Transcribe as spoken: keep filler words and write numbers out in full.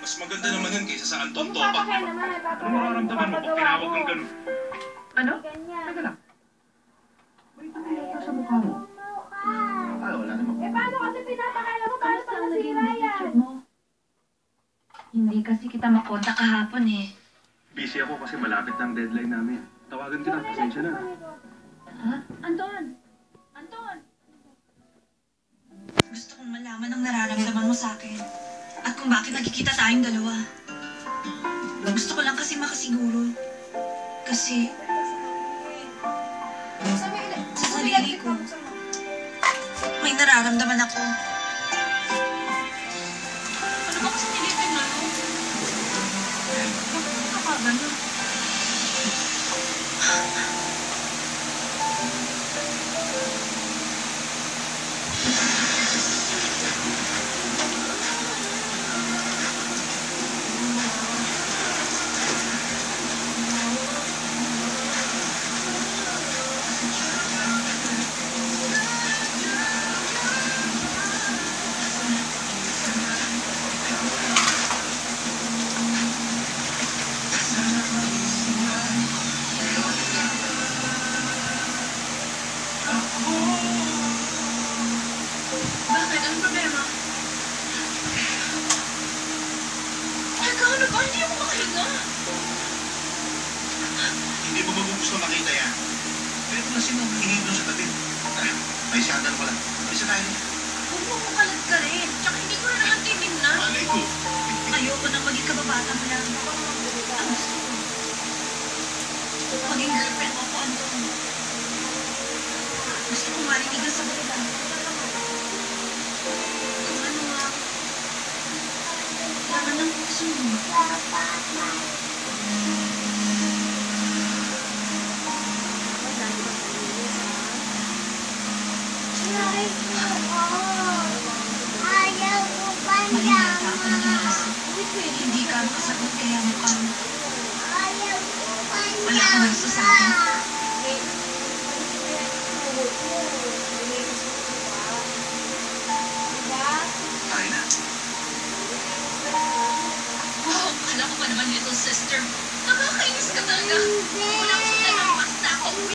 Mas maganda naman yun kaysa sa Anton Kung Topak, papakay di ba? naman, ay papakay. Ano mararamdaman mo pag tinawag kang ganun? Ano? Ganyan. Teka lang. May dumi yata sa mukha mo. Ah, wala naman. Eh, paano kasi pinapakay mo? Paano Kamusta pag ang naging nasira video yan? mo? Hindi kasi kita makontak kahapon eh. Busy ako kasi malapit na ang deadline namin. Tawagan kita, pasensya na. Ha? Anton! Anton! Gusto kong malaman ang nararamdaman mo sa akin. At kung bakit nagkikita tayong dalawa. Gusto ko lang kasi makasiguro. Kasi sa sarili ko, may nararamdaman ako. Ano ba kasi tinitingnan mo? Bakit ka pa ganun? Bakit? Anong problema? Teka, ano ba? Hindi ako makahinga. Hindi mo ba gusto makita yan? Pero na sinong hingin doon sa tabi. Tara, may sandal pala. Isa tayo. Huwag mo akong kalat ka rin. Tsaka hindi ko na naman titignan. Malay ko. Ayoko nang maging kababata mo lang. Ang gusto ko. Maging girlfriend mo ako, Anton. Gusto ko marinig ang sagot mo. Kung ano nga, laman ng puso mo. Ayaw ko pa Mali niya. yata ako ng iniisip. Hindi ka makasagot kaya mukha mo. Ayaw ko pa niya. Wala ka nang sasabi. Tayo na. Wow, akala ko pa naman little sister. Nakakainis ka talaga. Wala